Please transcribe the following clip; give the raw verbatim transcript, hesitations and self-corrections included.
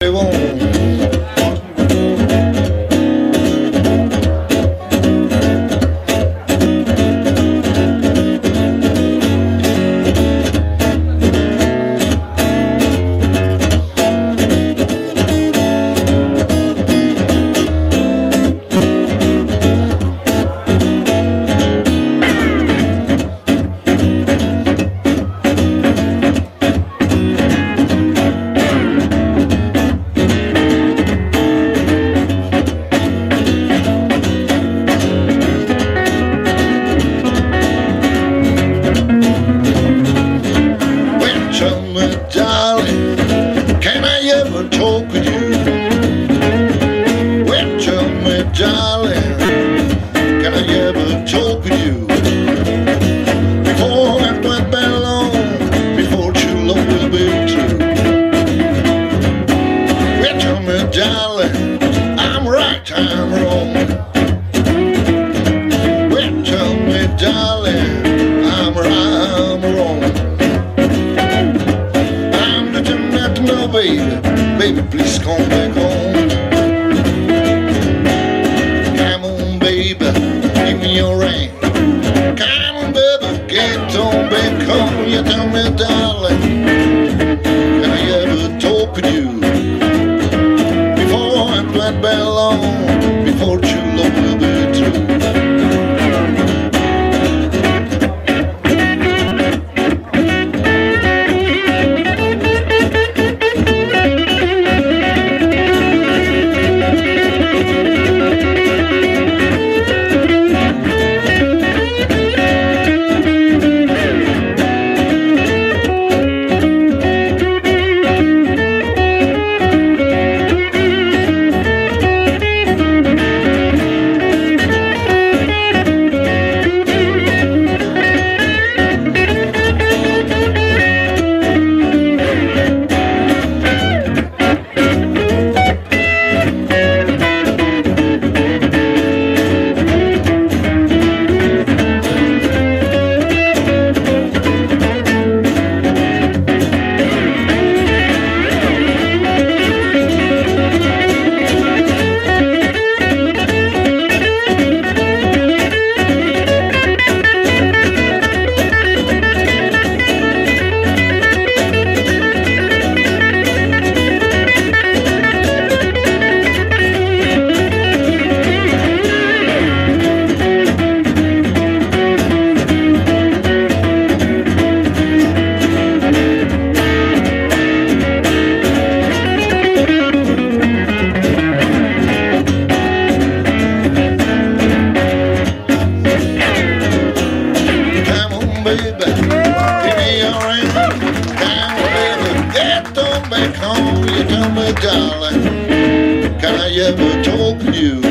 Darling, can I ever talk with you? Well, tell me, darling, can I ever talk with you? Before I went back alone, before too long will be true. Well, tell me, darling, I'm right, I'm wrong. Well, tell me, darling, I'm right, I'm wrong. No, baby, baby, please come back home. Come on, baby, give me your ring. Come on, baby, get on back home. You tell me, darling, can I ever talk with you? Before I went back alone, before too long will be true. Back home, you tell me, darling, can I ever talk to you?